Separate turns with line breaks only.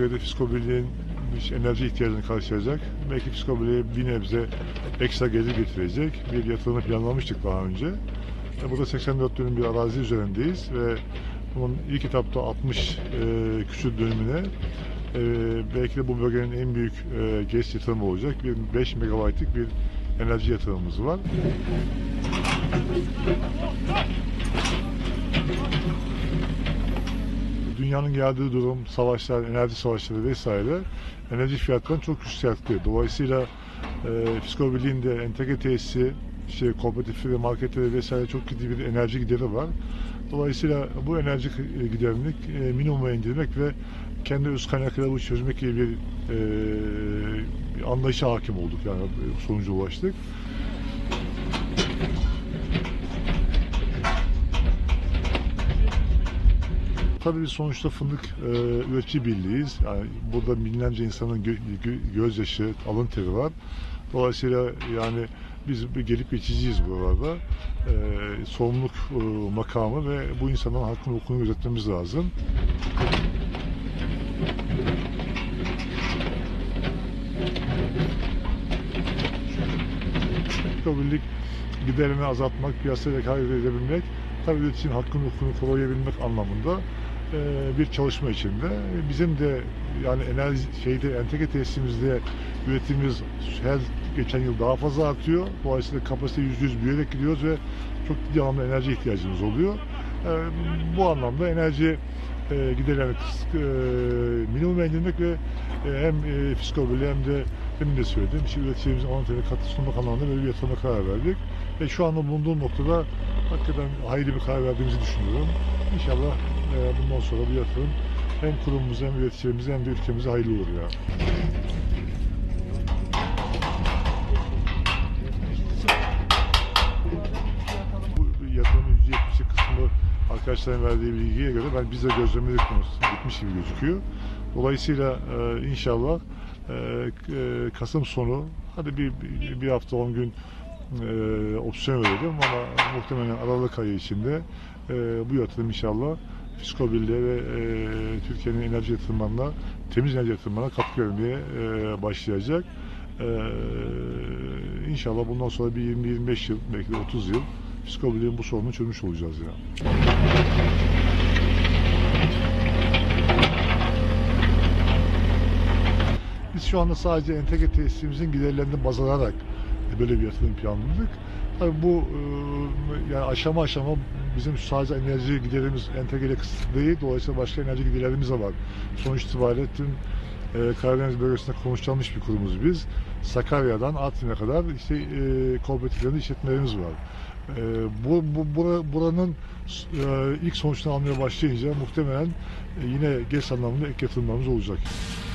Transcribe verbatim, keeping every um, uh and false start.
bölgede Fiskobirliğin enerji ihtiyacını karşılayacak, belki Fiskobirliğe bir nebze ekstra gelir getirecek bir yatırımı planlamıştık daha önce. Burada seksen dört dönüm bir arazi üzerindeyiz ve bunun ilk etapta altmış e, küsur dönümüne e, belki de bu bölgenin en büyük e, GES yatırımı olacak bir beş megabaytlık bir enerji yatırımımız var. Dünyanın geldiği durum, savaşlar, enerji savaşları vesaire enerji fiyatlarını çok yükseltti. Dolayısıyla e, Fiskobirliğin de entegre tesisi, işte kooperatifleri, marketleri vesaire çok ciddi bir enerji gideri var. Dolayısıyla bu enerji giderini e, minimuma indirmek ve kendi öz kaynaklarını çözmek gibi bir, e, bir anlayışa hakim olduk, yani sonuca ulaştık. Tabii biz sonuçta fındık e, üretici birliğiyiz. Yani burada binlerce insanın gö gö gözyaşı, alın teri var. Dolayısıyla yani biz gelip geçiciyiz buralarda. E, sorumluluk e, makamı ve bu insanların hakkını hukukunu gözetmemiz lazım. Fiskobirlik giderini azaltmak, piyasaya rekabet edebilmek, tabii üreticinin hakkını hukukunu koruyabilmek anlamında bir çalışma içinde. Bizim de yani enerji şeyde entegre tesisimizde üretimimiz her geçen yıl daha fazla artıyor. Dolayısıyla kapasite yüzde yüz büyüyerek gidiyoruz ve çok ciddi anlamda enerji ihtiyacımız oluyor. Bu anlamda enerji giderlerini minimuma indirmek ve hem Fiskobirliği hem de demin de söyledim, işte üreticilerimizin avantajını katkı sunmak anlamında böyle bir yatırıma karar verdik. Ve şu anda bulunduğum noktada hakikaten hayırlı bir karar verdiğimizi düşünüyorum. İnşallah e, bundan sonra bu yatırım hem kurumumuza hem üreticilerimize hem de ülkemize hayırlı olur ya. Bu yatırımın yüzde yetmişi kısmı arkadaşların verdiği bilgiye göre ben biz de gözlemledik konusunda bitmiş gibi gözüküyor. Dolayısıyla e, inşallah e, e, Kasım sonu, hadi bir, bir, bir hafta on gün e, opsiyon verelim ama muhtemelen Aralık ayı içinde e, bu yatırım inşallah Fiskobirliğe ve e, Türkiye'nin enerji yatırımlarına, temiz enerji yatırımlarına katkı vermeye e, başlayacak. E, inşallah bundan sonra bir yirmi yirmi beş yıl, belki de otuz yıl Fiskobirliğin bu sorununu çözmüş olacağız ya. Biz şu anda sadece entegre tesisimizin giderlerini baz alarak böyle bir yatırım planladık. Tabii bu yani aşama aşama bizim sadece enerji giderimiz entegre kısıtlı değil. Dolayısıyla başka enerji giderlerimiz de var. Sonuç itibariyle tüm e, Karadeniz bölgesinde konuşlanmış bir kurumuz biz. Sakarya'dan Artvin'e kadar işte e, kooperatiflerin işletmelerimiz var. E, bu, bu bura, buranın e, ilk sonuçlarını almaya başlayınca muhtemelen e, yine GES anlamında ek yatırımlarımız olacak.